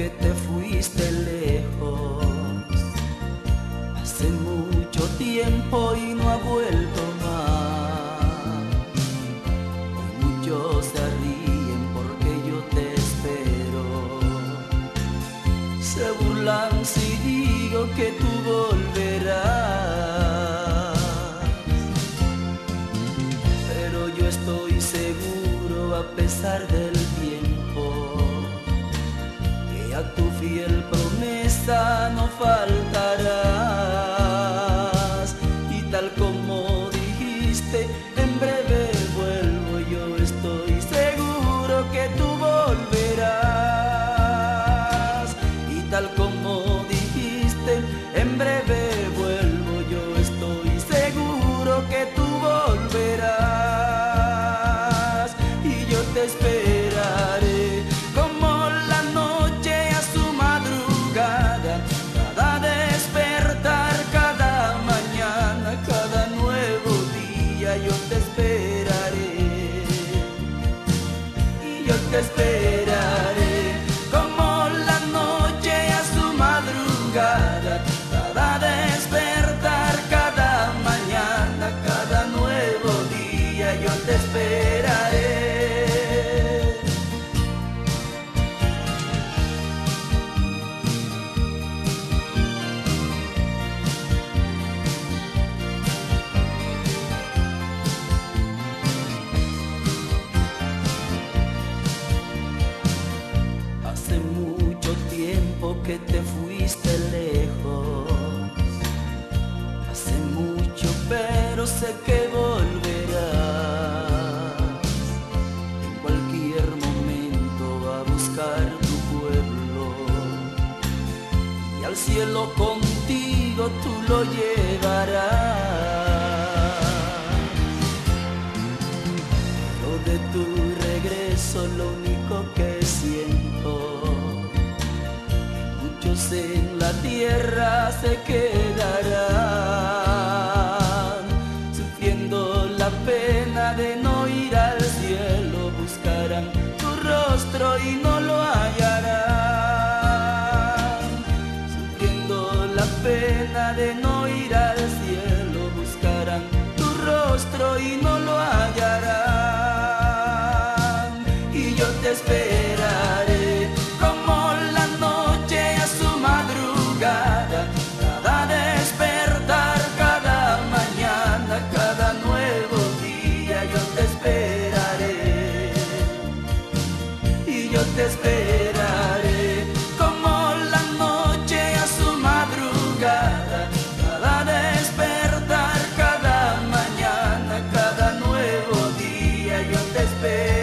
que te fuiste lejos. Hace mucho tiempo y no ha vuelto más. Hoy muchos se ríen porque yo te espero. Se burlan si digo que tú volverás. Pero yo estoy seguro, a pesar del tiempo, que a tu fiel promesa no faltarás. Y tal como dijiste, en breve vuelvo. Yo estoy seguro que tú volverás. Y tal como dijiste, en breve vuelvo. Yo estoy seguro que tú volverás. Y yo te esperaré como la noche a su madrugada, cada despertar, cada mañana, cada nuevo día. Yo te esperaré y yo te esperaré como la noche a su madrugada, cada despertar, cada mañana, cada nuevo día. Yo te esperaré. Hace mucho tiempo que te fuiste lejos. Hace mucho, pero sé que volverás. En cualquier momento a buscar tu pueblo, y al cielo contigo tú lo llevarás. Pero de tu regreso lo único que siento, muchos en la tierra se quedarán, sufriendo la pena de no ir al cielo. Buscarán tu rostro y no lo hallarán, sufriendo la pena de no ir al cielo. Buscarán tu rostro y no lo hallarán. Y yo te esperaré como la noche a su madrugada, cada despertar, cada mañana, cada nuevo día. Yo te esperaré y yo te esperaré como la noche a su madrugada, cada despertar, cada mañana, cada nuevo día. Yo te esperaré.